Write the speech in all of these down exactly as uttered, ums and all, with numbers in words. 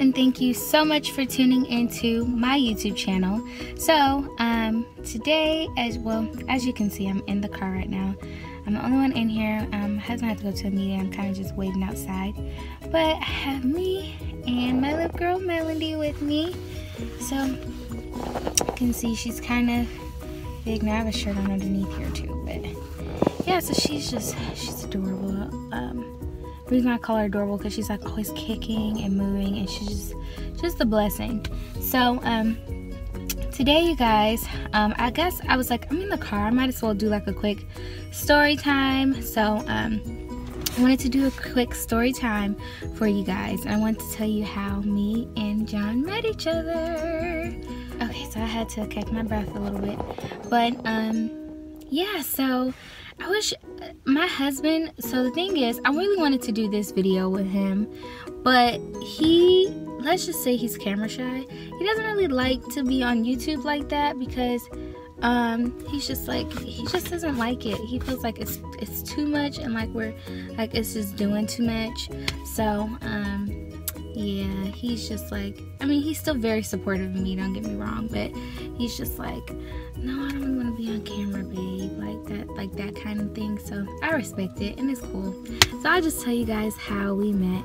and thank you so much for tuning into my YouTube channel. So um, today, as well as you can see, I'm in the car right now. I'm the only one in here. Um, my husband had to go to a meeting. I'm kind of just waiting outside, but I have me and my little girl Melody with me. So you can see she's kind of big now. I have a shirt on underneath here too, but yeah, so she's just she's adorable. Um, the reason I call her adorable because she's like always kicking and moving, and she's just just a blessing. So um, today, you guys, um, I guess I was like, I'm in the car. I might as well do like a quick story time. So um, I wanted to do a quick story time for you guys. And I wanted to tell you how me and John met each other. Okay, so I had to catch my breath a little bit, but um, yeah. So I wish my husband. So the thing is, I really wanted to do this video with him, but he, let's just say he's camera shy. He doesn't really like to be on YouTube like that because um he's just like he just doesn't like it. He feels like it's it's too much, and like we're like it's just doing too much. So um yeah, he's just like, I mean, he's still very supportive of me, don't get me wrong, but he's just like, no, I don't really want to be on camera, babe, like that like that kind of thing. So I respect it, and it's cool. So I'll just tell you guys how we met.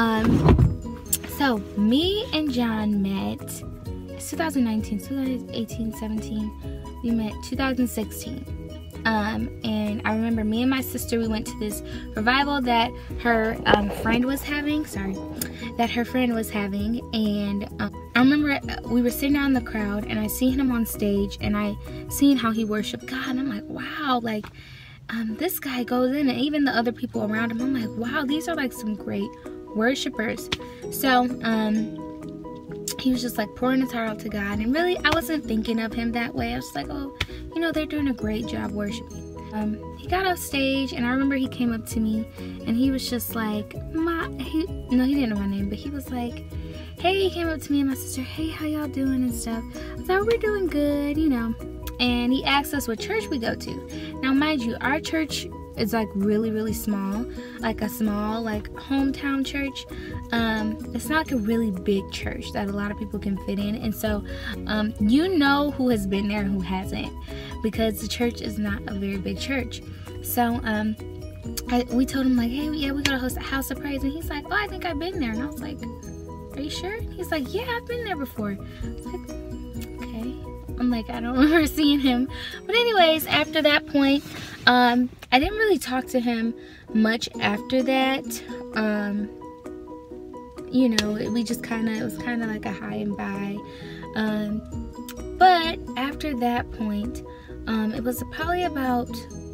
um So, me and John met, it's two thousand nineteen, twenty eighteen, seventeen, we met two thousand sixteen. Um, and I remember me and my sister, we went to this revival that her um, friend was having, sorry, that her friend was having, and um, I remember we were sitting out in the crowd, and I seen him on stage, and I seen how he worshiped God, and I'm like, wow, like, um, this guy goes in, and even the other people around him, I'm like, wow, these are like some great worshipers. So um he was just like pouring his heart out to God, and really I wasn't thinking of him that way. I was like, oh, you know, they're doing a great job worshiping. Um he got off stage, and I remember he came up to me, and he was just like, my he no he didn't know my name, but he was like, hey, he came up to me and my sister, hey, how y'all doing and stuff. I was like, we're doing good, you know. And he asked us what church we go to. Now mind you, our church is like really really small, like a small like hometown church. Um it's not like a really big church that a lot of people can fit in, and so um you know who has been there and who hasn't, because the church is not a very big church. So um I, we told him like, hey, yeah, we gotta host a house of praise, and he's like, oh, I think I've been there. And I was like, are you sure? He's like, yeah, I've been there before. I was like, okay. I'm like, I don't remember seeing him. But anyways, after that point, um, I didn't really talk to him much after that. Um, you know, we just kind of, it was kind of like a hi and bye. Um, but after that point, um, it was probably about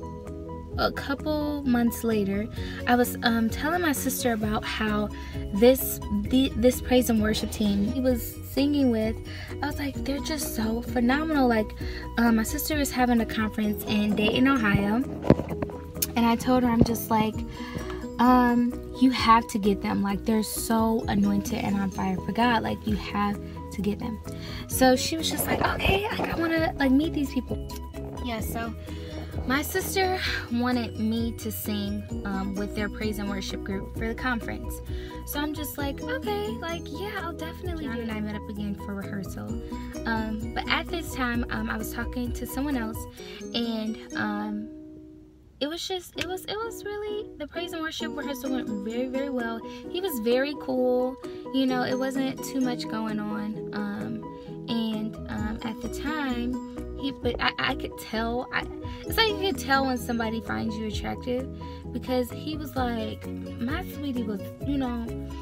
a couple months later, I was um, telling my sister about how this the, this praise and worship team he was singing with, I was like, they're just so phenomenal. Like um, my sister was having a conference in Dayton, Ohio, and I told her, I'm just like, um, you have to get them. Like, they're so anointed and on fire for God. Like, you have to get them. So she was just like, okay, like, I want to like meet these people. Yeah, so my sister wanted me to sing um, with their praise and worship group for the conference. So I'm just like, okay, like, yeah, I'll definitely do it. And I met up again for rehearsal. Um, but at this time, um, I was talking to someone else, and um, it was just, it was, it was really, the praise and worship rehearsal went very, very well. He was very cool. You know, it wasn't too much going on. Um, and um, at the time, He, but I, I could tell, I, it's like you could tell when somebody finds you attractive, because he was like, my sweetie was, you know,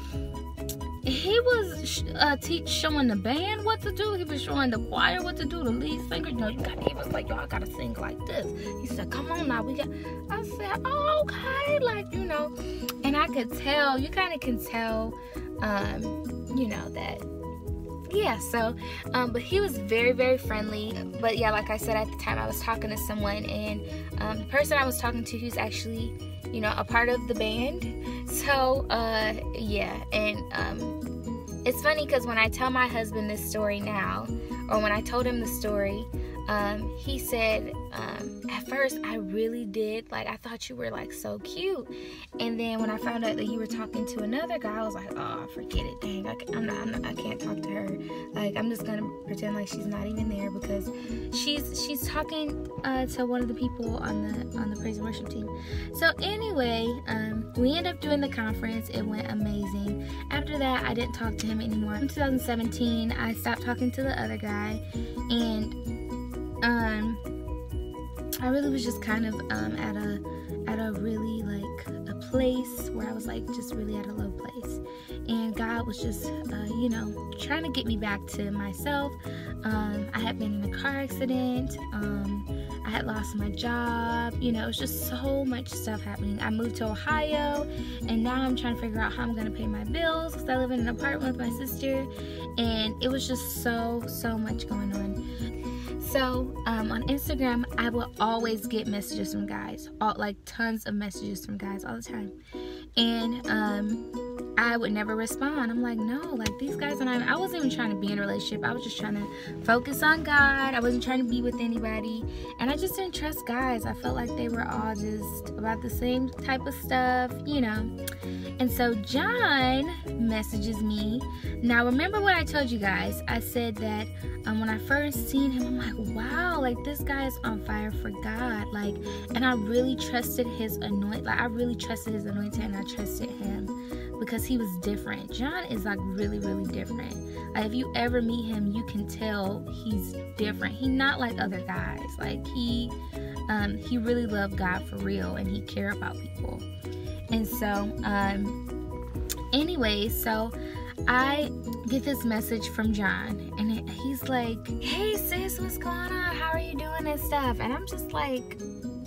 he was uh, teach, showing the band what to do, he was showing the choir what to do, the lead singer, you know, you got, he was like, y'all gotta sing like this. He said, come on now, we got, I said, oh, okay, like, you know, and I could tell, you kind of can tell, um, you know, that, yeah, so um but he was very very friendly. But yeah, like I said, at the time I was talking to someone, and um the person I was talking to, who's actually, you know, a part of the band. So uh yeah, and um it's funny because when I tell my husband this story now, or when I told him the story, um, he said, um, at first I really did, like, I thought you were like so cute, and then when I found out that you were talking to another guy, I was like, oh, forget it, dang, I, I'm not, I'm not, I can't talk to her. Like, I'm just gonna pretend like she's not even there, because she's she's talking uh, to one of the people on the on the praise and worship team. So anyway, um, we ended up doing the conference. It went amazing. After that, I didn't talk to him anymore. In two thousand seventeen, I stopped talking to the other guy, and um, I really was just kind of um, at a at a really like a place where I was like just really at a low place, and God was just uh, you know, trying to get me back to myself. um, I had been in a car accident, um, I had lost my job, you know, it was just so much stuff happening. I moved to Ohio, and now I'm trying to figure out how I'm gonna pay my bills, because I live in an apartment with my sister, and it was just so so much going on. So um, on Instagram, I will always get messages from guys, all, like tons of messages from guys all the time, and um, I would never respond. I'm like, no, like these guys and I, I wasn't even trying to be in a relationship. I was just trying to focus on God. I wasn't trying to be with anybody, and I just didn't trust guys. I felt like they were all just about the same type of stuff, you know. And so John messages me. Now remember what I told you guys. I said that um, when I first seen him, I'm like, wow, like this guy is on fire for God. Like, and I really trusted his anoint. Like I really trusted his anointing, and I trusted him because he was different. John is like really, really different. Like if you ever meet him, you can tell he's different. He's not like other guys. Like he, um, he really loved God for real, and he cared about people. And so, um, anyway, so I get this message from John, and it, he's like, hey sis, what's going on? How are you doing and stuff? And I'm just like,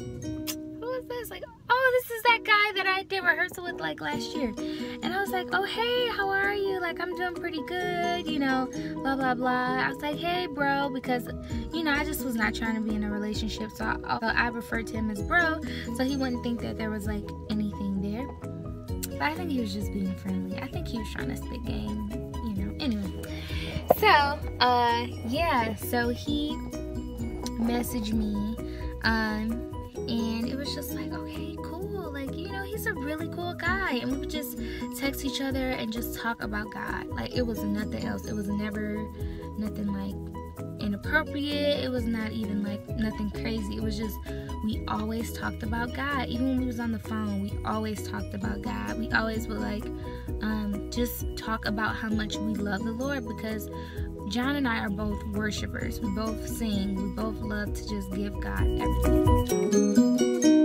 who is this? Like, oh, this is that guy that I did rehearsal with like last year. And I was like, oh, hey, how are you? Like, I'm doing pretty good, you know, blah, blah, blah. I was like, hey, bro, because, you know, I just was not trying to be in a relationship. So I, I referred to him as bro, so he wouldn't think that there was like anything there. But I think he was just being friendly. I think he was trying to spit game, you know. Anyway, so, uh, yeah, so he messaged me, um, and it was just like, okay, cool. Like, you know, he's a really cool guy. And we would just text each other and just talk about God. Like, it was nothing else. It was never nothing like inappropriate. It was not even like nothing crazy. It was just, we always talked about God. Even when we was on the phone, we always talked about God. We always would like um, just talk about how much we love the Lord, because John and I are both worshipers. We both sing. We both love to just give God everything.